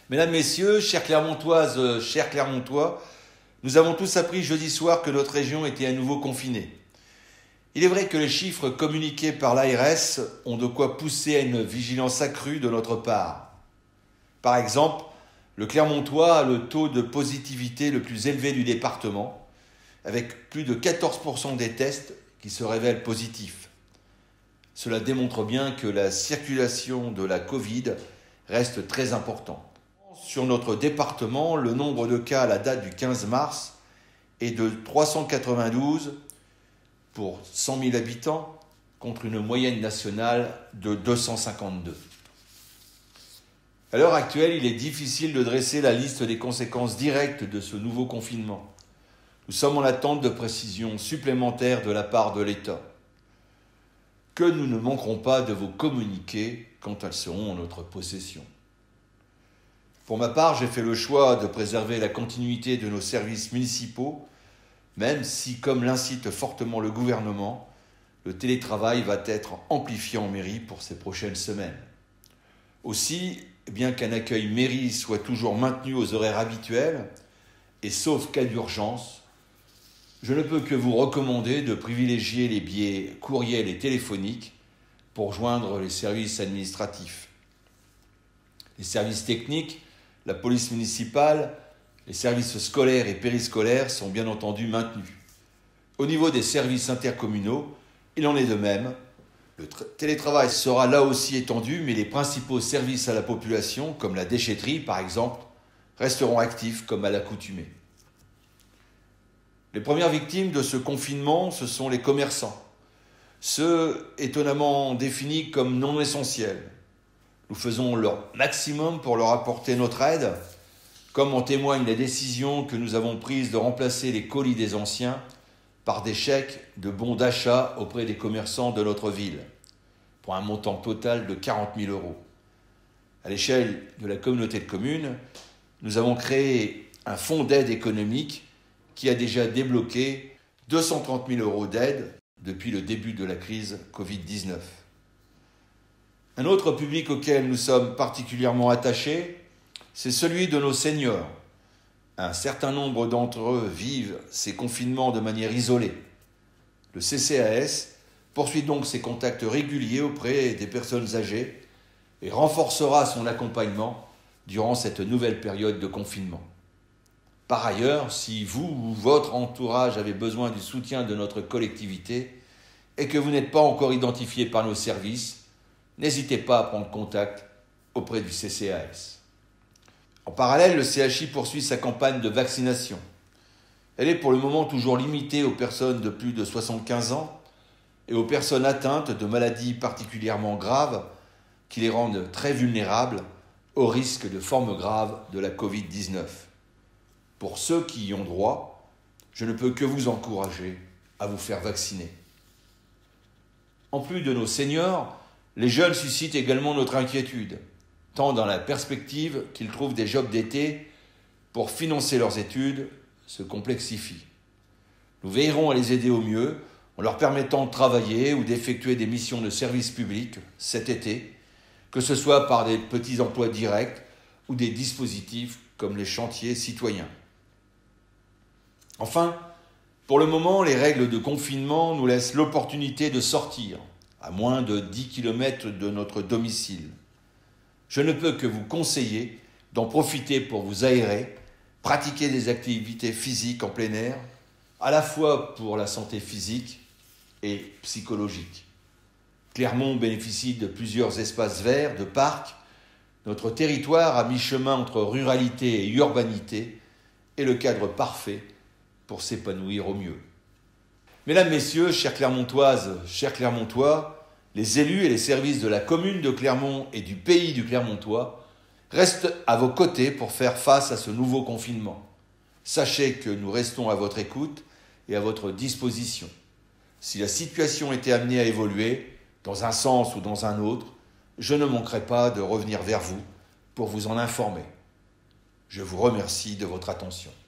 Mesdames, Messieurs, chères Clermontoises, chers Clermontois, nous avons tous appris jeudi soir que notre région était à nouveau confinée. Il est vrai que les chiffres communiqués par l'ARS ont de quoi pousser à une vigilance accrue de notre part. Par exemple, le Clermontois a le taux de positivité le plus élevé du département, avec plus de 14% des tests qui se révèlent positifs. Cela démontre bien que la circulation de la Covid reste très importante. Sur notre département, le nombre de cas à la date du 15 mars est de 392 pour 100 000 habitants contre une moyenne nationale de 252. À l'heure actuelle, il est difficile de dresser la liste des conséquences directes de ce nouveau confinement. Nous sommes en attente de précisions supplémentaires de la part de l'État, que nous ne manquerons pas de vous communiquer quand elles seront en notre possession. Pour ma part, j'ai fait le choix de préserver la continuité de nos services municipaux, même si, comme l'incite fortement le gouvernement, le télétravail va être amplifié en mairie pour ces prochaines semaines. Aussi, bien qu'un accueil mairie soit toujours maintenu aux horaires habituels, et sauf cas d'urgence, je ne peux que vous recommander de privilégier les biais courriels et téléphoniques pour joindre les services administratifs. Les services techniques, la police municipale, les services scolaires et périscolaires sont bien entendu maintenus. Au niveau des services intercommunaux, il en est de même. Le télétravail sera là aussi étendu, mais les principaux services à la population, comme la déchetterie par exemple, resteront actifs comme à l'accoutumée. Les premières victimes de ce confinement, ce sont les commerçants, ceux étonnamment définis comme non essentiels. Nous faisons leur maximum pour leur apporter notre aide, comme en témoigne la décision que nous avons prise de remplacer les colis des anciens par des chèques de bons d'achat auprès des commerçants de notre ville, pour un montant total de 40 000 €. À l'échelle de la communauté de communes, nous avons créé un fonds d'aide économique qui a déjà débloqué 230 000 € d'aide depuis le début de la crise Covid-19. Un autre public auquel nous sommes particulièrement attachés, c'est celui de nos seniors. Un certain nombre d'entre eux vivent ces confinements de manière isolée. Le CCAS poursuit donc ses contacts réguliers auprès des personnes âgées et renforcera son accompagnement durant cette nouvelle période de confinement. Par ailleurs, si vous ou votre entourage avez besoin du soutien de notre collectivité et que vous n'êtes pas encore identifié par nos services, n'hésitez pas à prendre contact auprès du CCAS. En parallèle, le CHI poursuit sa campagne de vaccination. Elle est pour le moment toujours limitée aux personnes de plus de 75 ans et aux personnes atteintes de maladies particulièrement graves qui les rendent très vulnérables au risque de formes graves de la Covid-19. Pour ceux qui y ont droit, je ne peux que vous encourager à vous faire vacciner. En plus de nos seniors, les jeunes suscitent également notre inquiétude, tant dans la perspective qu'ils trouvent des jobs d'été pour financer leurs études se complexifie. Nous veillerons à les aider au mieux en leur permettant de travailler ou d'effectuer des missions de service public cet été, que ce soit par des petits emplois directs ou des dispositifs comme les chantiers citoyens. Enfin, pour le moment, les règles de confinement nous laissent l'opportunité de sortir, à moins de 10 km de notre domicile. Je ne peux que vous conseiller d'en profiter pour vous aérer, pratiquer des activités physiques en plein air, à la fois pour la santé physique et psychologique. Clermont bénéficie de plusieurs espaces verts, de parcs. Notre territoire, à mi-chemin entre ruralité et urbanité, est le cadre parfait pour s'épanouir au mieux. Mesdames, Messieurs, chères Clermontoises, chers Clermontois, les élus et les services de la commune de Clermont et du pays du Clermontois restent à vos côtés pour faire face à ce nouveau confinement. Sachez que nous restons à votre écoute et à votre disposition. Si la situation était amenée à évoluer, dans un sens ou dans un autre, je ne manquerai pas de revenir vers vous pour vous en informer. Je vous remercie de votre attention.